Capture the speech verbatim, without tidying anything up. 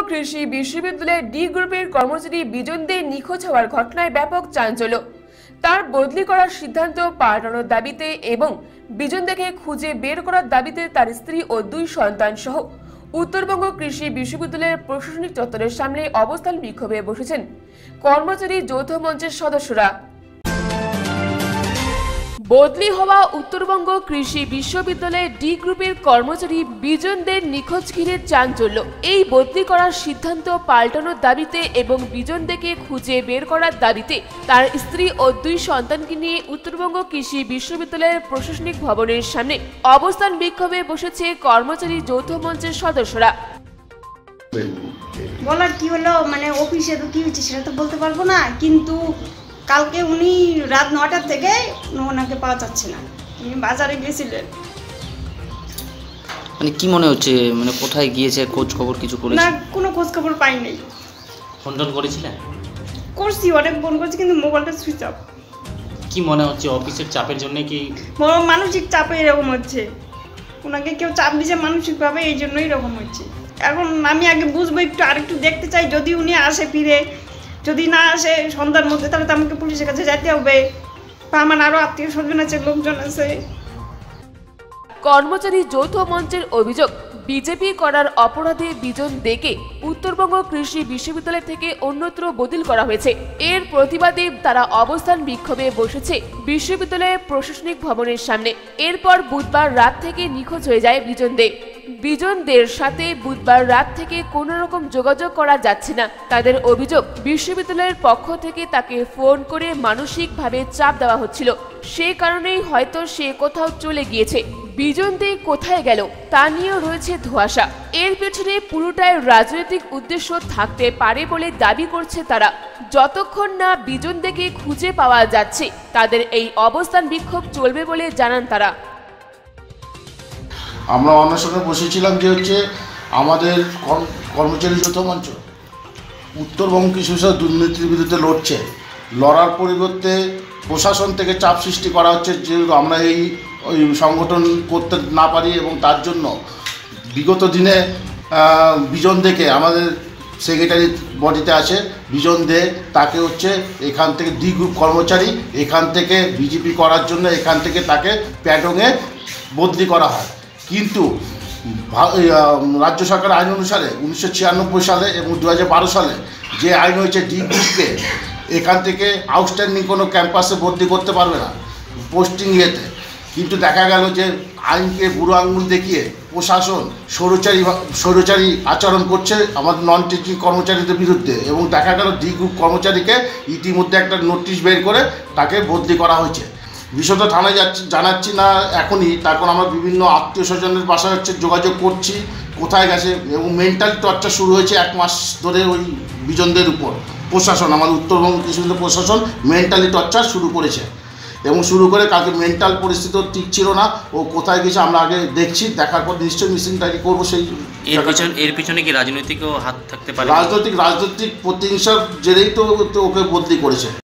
কৃষি বিশ্ববিদ্যালয়ের ডি গ্রুপের কর্মচারী বিজন দে নিখোঁজ হওয়ার ঘটনায় ব্যাপক চাঞ্চল্য। তার বদলি করার সিদ্ধান্ত পাল্টানোর দাবিতে এবং বিজন দেকে খুঁজে বের করার দাবিতে তার স্ত্রী ও দুই সন্তান সহ উত্তরবঙ্গ কৃষি বিশ্ববিদ্যালয়ের প্রশাসনিক চত্বরের সামনে অবস্থান বিক্ষোভে বসেছেন কর্মচারী যৌথ মঞ্চের সদস্যরা। বদলি হওয়া উত্তরবঙ্গ কৃষি বিশ্ববিদ্যালয়ের ডি গ্রুপের কর্মচারী বিজন দের নিখোঁজ ঘিরে চাঞ্চল্য। এই বদলি করার সিদ্ধান্ত পাল্টানোর দাবিতে এবং বিজন দেকে খুঁজে বের করার দাবিতে তার স্ত্রী ও দুই সন্তানকে নিয়ে উত্তরবঙ্গ কৃষি বিশ্ববিদ্যালয়ের প্রশাসনিক ভবনের সামনে অবস্থান বিক্ষোভে বসেছে কর্মচারী যৌথ মঞ্চের সদস্যরা। বলার কি হলো, মানে অফিসে তো কি হচ্ছে সেটা তো বলতে পারবো না, কিন্তু কালকে উনি রাত নটার থেকে ওনাকে পাওয়া যাচ্ছে না। উনি বাজারে গেছিলেন। মানে কি মনে হচ্ছে, মানে কোথায় গিয়েছে, খোঁজ খবর কিছু করেছে না? কোনো খোঁজ খবর পাই নাই। ফোন টোন করেছিলেন? করছি, অনেক ফোন করছি, কিন্তু মোবাইলটা সুইচ অফ। কি মনে হচ্ছে, অফিসের চাপের জন্য কি? মানসিক চাপে এরকম হচ্ছে, ওনাকে কেউ চাপ দিচ্ছে মানসিকভাবে, এই জন্যই এরকম হচ্ছে। এখন আমি আগে বুঝবো, একটু আরেকটু দেখতে চাই, যদি উনি আসে ফিরে, যদি না আসে সন্ধ্যার মধ্যে, তাহলে তো আমাকে পুলিশের কাছে যেতে হবে, বা আমার আরো আত্মীয় স্বজন আছে, লোকজন আছে। কর্মচারী যৌথ মঞ্চের অভিযোগ, বিজেপি করার অপরাধে বিজন দেকে উত্তরবঙ্গ কৃষি বিশ্ববিদ্যালয় থেকে অন্যত্র বদলি করা হয়েছে। এর প্রতিবাদে তারা অবস্থান বিক্ষোভে বসেছে বিশ্ববিদ্যালয়ের প্রশাসনিক ভবনের সামনে। এরপর বুধবার রাত থেকে নিখোঁজ হয়ে যায় বিজন দে। বিজন দের সাথে বুধবার রাত থেকে কোনো রকম যোগাযোগ করা যাচ্ছে না। তাদের অভিযোগ, বিশ্ববিদ্যালয়ের পক্ষ থেকে তাকে ফোন করে মানসিকভাবে চাপ দেওয়া হচ্ছিল, সে কারণেই হয়তো সে কোথাও চলে গিয়েছে। বিজন দে কোথায় গেল তা নিয়েও রয়েছে ধোঁয়াশা। এর পেছনে পুরোটাই রাজনৈতিক উদ্দেশ্য থাকতে পারে বলে দাবি করছে তারা। যতক্ষণ না বিজন দেকে খুঁজে পাওয়া যাচ্ছে, তাদের এই অবস্থান বিক্ষোভ চলবে বলে জানান তারা। আমরা অনশনে বসেছিলাম যে হচ্ছে আমাদের কর্মচারী যৌথ মঞ্চ উত্তরবঙ্গ কৃষি বিশ্ববিদ্যালয় দুর্নীতির বিরুদ্ধে লড়ছে। লড়ার পরিবর্তে প্রশাসন থেকে চাপ সৃষ্টি করা হচ্ছে যে আমরা এই ওই সংগঠন করতে না পারি, এবং তার জন্য বিগত দিনে বিজন দেকে আমাদের সেক্রেটারি বডিতে আছে বিজন দে, তাকে হচ্ছে এখান থেকে ডি গ্রুপ কর্মচারী এখান থেকে বিজেপি করার জন্য এখান থেকে তাকে প্যাডংয়ে বদলি করা হয়। কিন্তু রাজ্য সরকার আইন অনুসারে উনিশশো ছিয়ানব্বই সালে এবং দু হাজার বারো সালে যে আইন হয়েছে, ডি গ্রুপকে এখান থেকে আউটস্ট্যান্ডিং কোনো ক্যাম্পাসে বদলি করতে পারবে না পোস্টিং ইয়েতে। কিন্তু দেখা গেল যে আইনকে বুড়ো আঙুল দেখিয়ে প্রশাসন স্বৈরাচারী স্বৈরাচারী আচরণ করছে আমাদের নন টিচিং কর্মচারীদের বিরুদ্ধে, এবং দেখা গেল ডি গ্রুপ কর্মচারীকে ইতিমধ্যে একটা নোটিশ বের করে তাকে বদলি করা হয়েছে। বিষয়টা থানায় যাচ্ছি জানাচ্ছি না এখনই, তখন আমরা বিভিন্ন আত্মীয় স্বজনের বাসায় হচ্ছে যোগাযোগ করছি কোথায় গেছে, এবং মেন্টাল টর্চার শুরু হয়েছে এক মাস ধরে ওই বিজনদের উপর। প্রশাসন আমাদের উত্তরবঙ্গ কৃষি প্রশাসন মেন্টালি টর্চার শুরু করেছে, এবং শুরু করে কালকে মেন্টাল পরিস্থিতিও ঠিক ছিল না, ও কোথায় গেছে আমরা আগে দেখছি, দেখার পর নিশ্চয়ই মিসিং ডায়েরি করবো। সেই এর পিছনে কি রাজনৈতিক হাত থাকতে পারে? রাজনৈতিক রাজনৈতিক প্রতিহিংসার জেরেই তো ওকে বদলি করেছে।